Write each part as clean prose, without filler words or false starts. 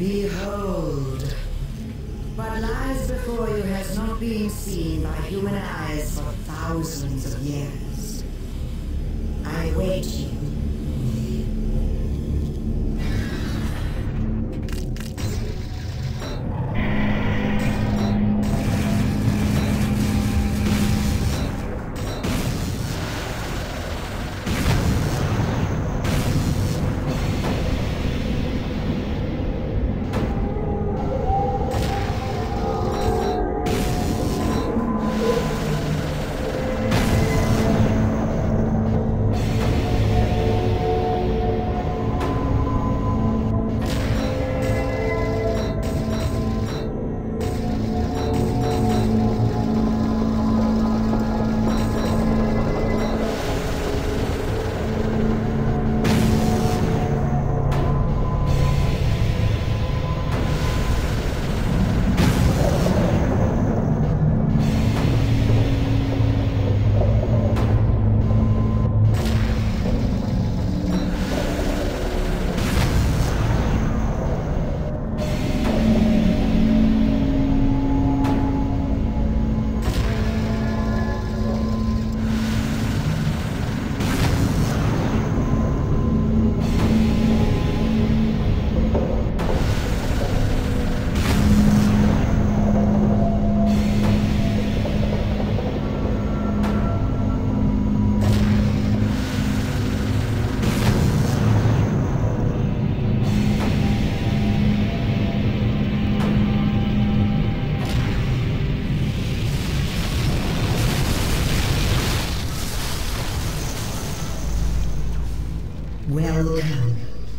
Behold, what lies before you has not been seen by human eyes for thousands of years. I wait you. Welcome.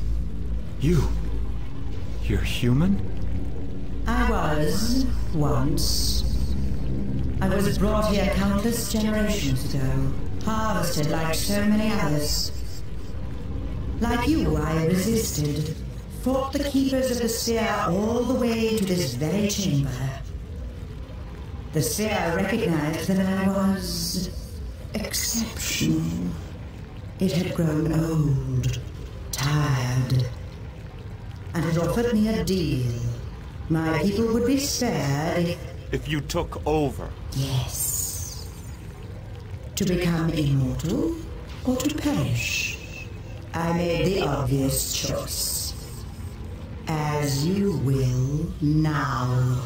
You're human? I was, once. I was brought here countless generations ago, harvested like so many others. Like you, I resisted, fought the keepers of the sphere all the way to this very chamber. The sphere recognized that I was exceptional. It had grown old, tired, and it offered me a deal. My people would be spared if you took over. Yes. To become immortal or to perish. I made the obvious choice. As you will now.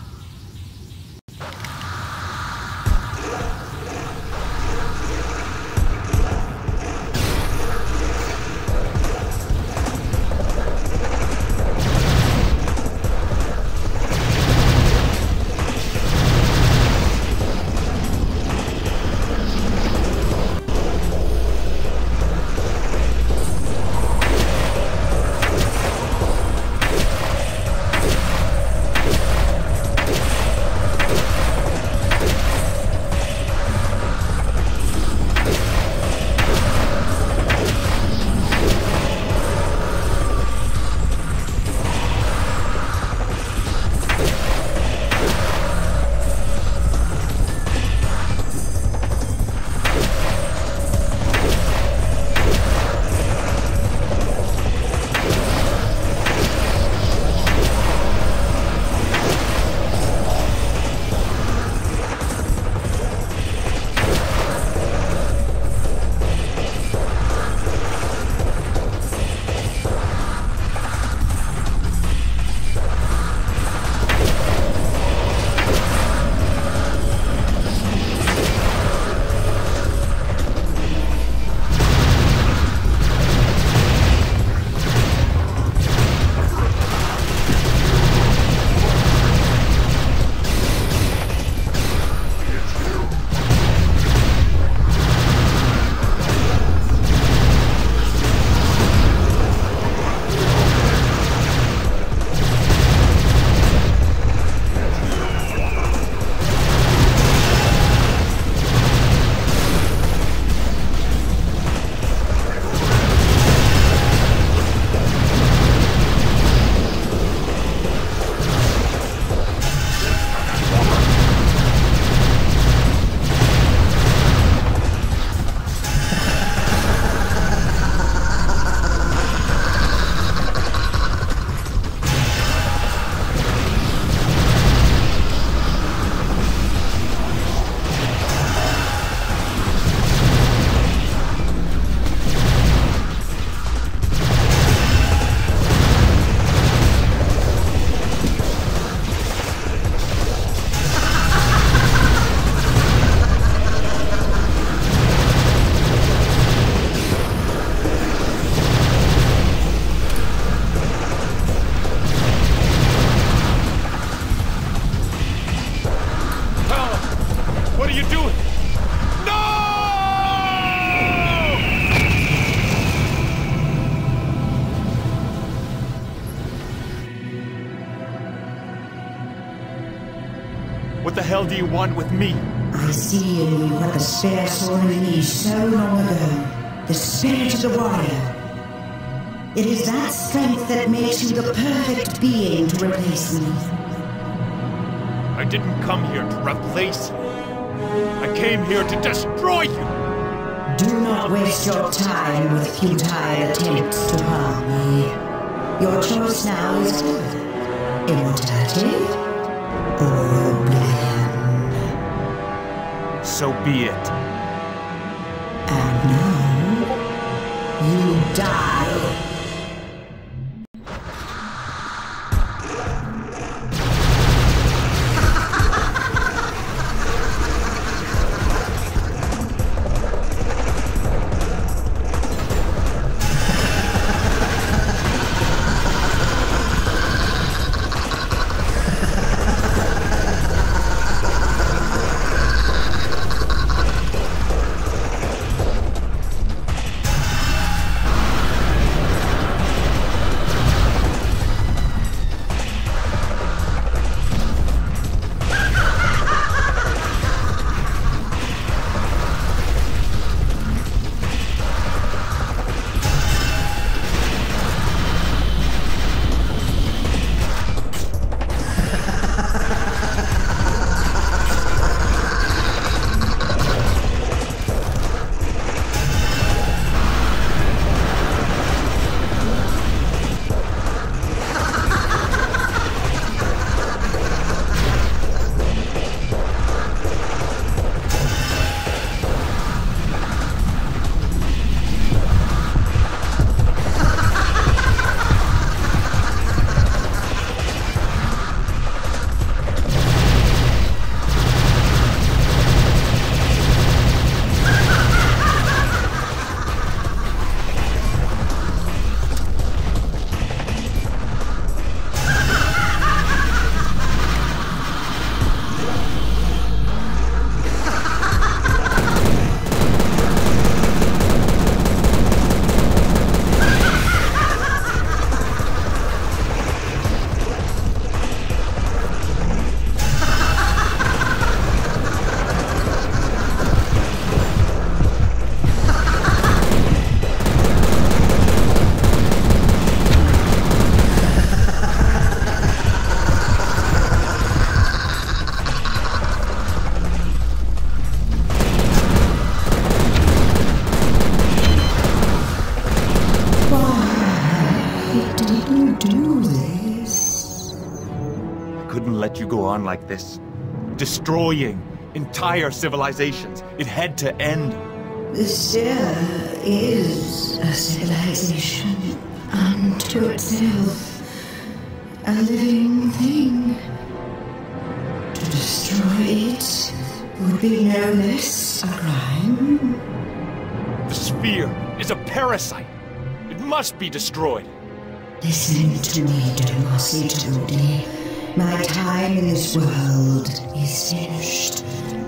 What the hell do you want with me? I see in you what the Spear saw in me so long ago. The spirit of the warrior. It is that strength that makes you the perfect being to replace me. I didn't come here to replace you. I came here to destroy you! Do not waste your time with futile attempts to harm me. Your choice now is clear. Immortality or oblivion. So be it. And now, you die. Let you go on like this, destroying entire civilizations. It had to end. The Spear is a civilization unto itself, a living thing. To destroy it would be no less a crime. The Sphere is a parasite. It must be destroyed. Listen to me, Demacia Todi. My time in this world is finished.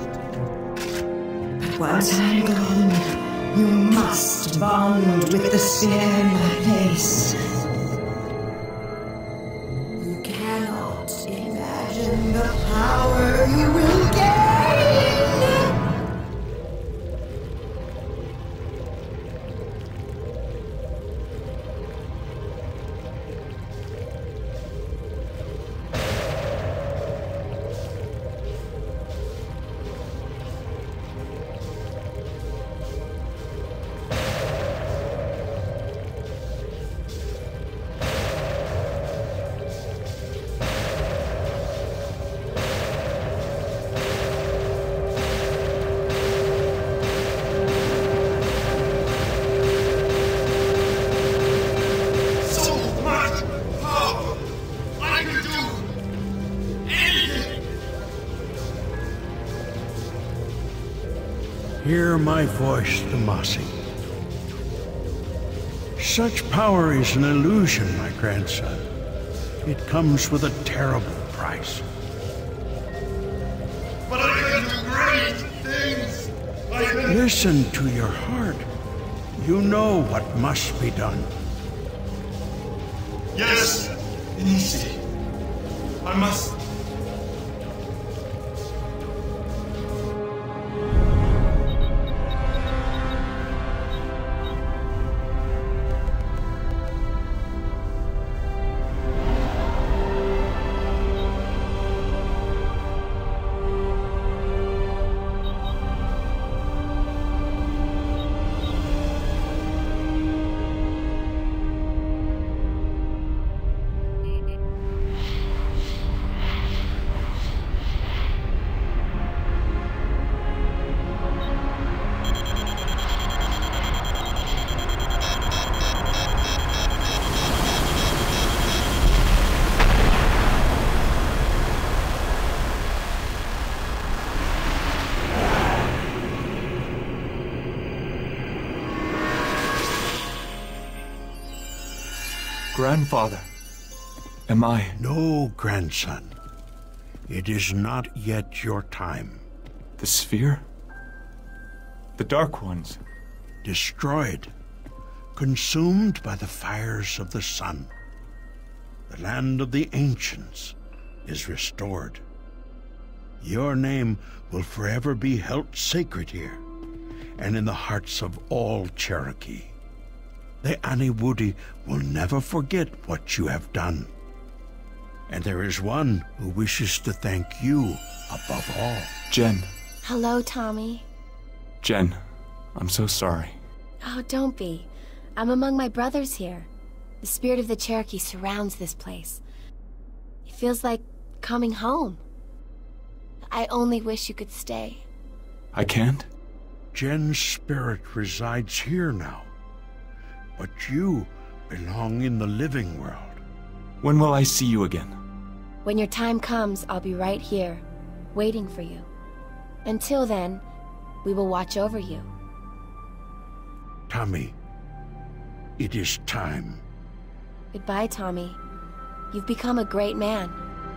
But once I'm gone, you must bond with the Spear in my place. You cannot imagine the power you will gain. Hear my voice, Demacia. Such power is an illusion, my grandson. It comes with a terrible price. But I can do great things! Listen to your heart. You know what must be done. Yes, Inisi. I must. Grandfather, am I... No, grandson. It is not yet your time. The sphere? The Dark Ones? Destroyed. Consumed by the fires of the sun. The land of the ancients is restored. Your name will forever be held sacred here, and in the hearts of all Cherokee. The Aniwudi will never forget what you have done. And there is one who wishes to thank you above all. Jen. Hello, Tommy. Jen, I'm so sorry. Oh, don't be. I'm among my brothers here. The spirit of the Cherokee surrounds this place. It feels like coming home. I only wish you could stay. I can't? Jen's spirit resides here now. But you belong in the living world. When will I see you again? When your time comes, I'll be right here, waiting for you. Until then, we will watch over you. Tommy, it is time. Goodbye, Tommy. You've become a great man.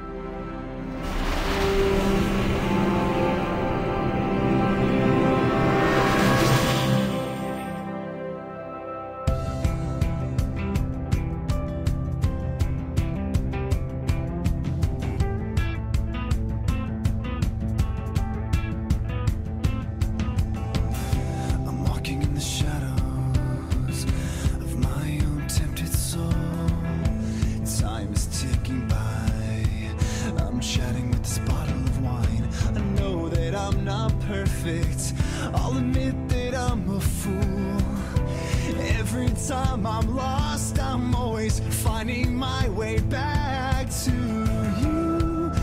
I'll admit that I'm a fool. Every time I'm lost, I'm always finding my way back to you.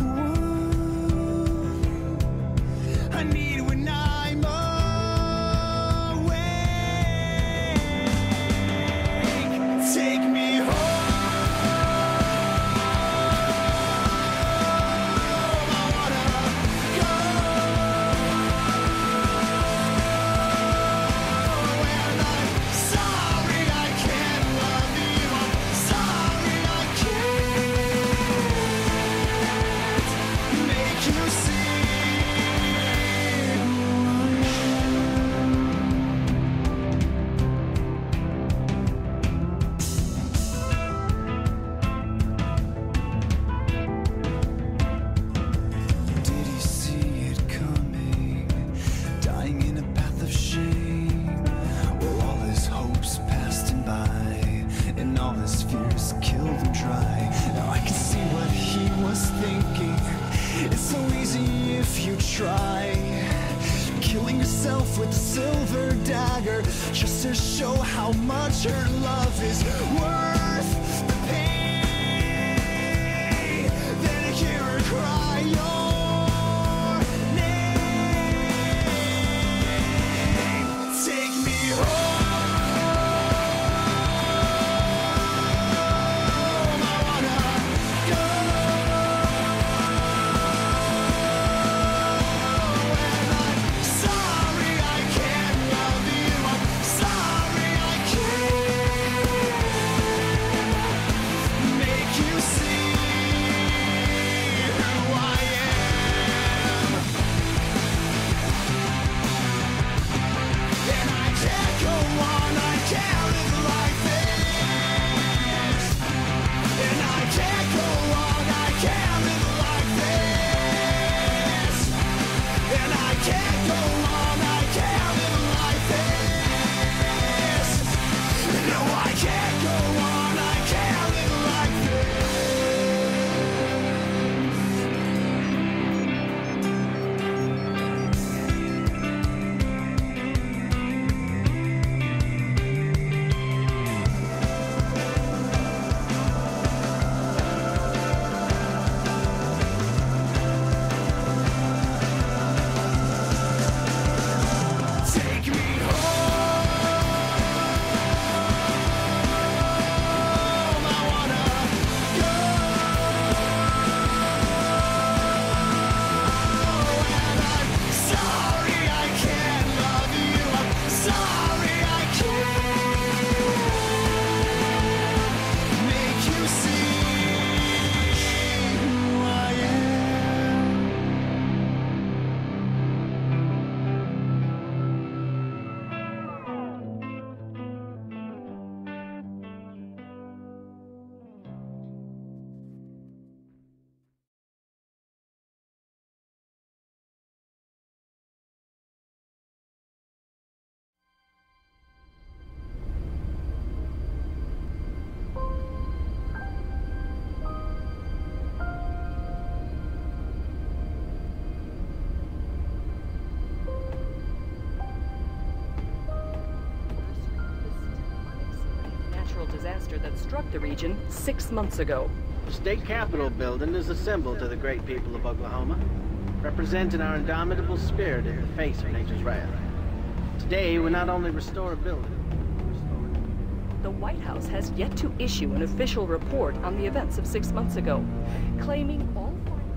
I need when I'm awake. Take me home. Killing yourself with a silver dagger just to show how much her love is worth the pain. Then I hear her cry your name. Take me home. disaster that struck the region 6 months ago. The state capitol building is a symbol to the great people of Oklahoma, representing our indomitable spirit in the face of nature's wrath. Today, we not only restore a building, The White House has yet to issue an official report on the events of 6 months ago, claiming all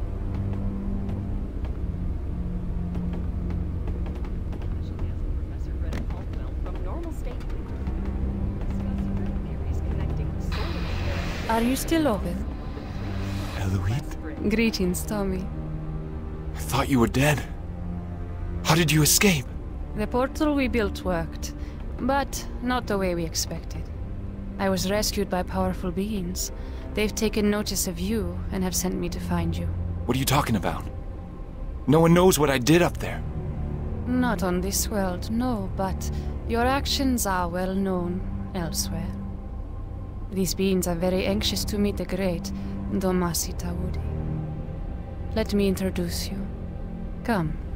Professor Greta Caldwell from Normal State discuss theories connecting solar. Are you still open? Eloise? Greetings, Tommy. I thought you were dead. How did you escape? The portal we built worked, but not the way we expected. I was rescued by powerful beings. They've taken notice of you and have sent me to find you. What are you talking about? No one knows what I did up there. Not on this world, no, but your actions are well known elsewhere. These beings are very anxious to meet the great Domasi Tawudi. Let me introduce you. Come.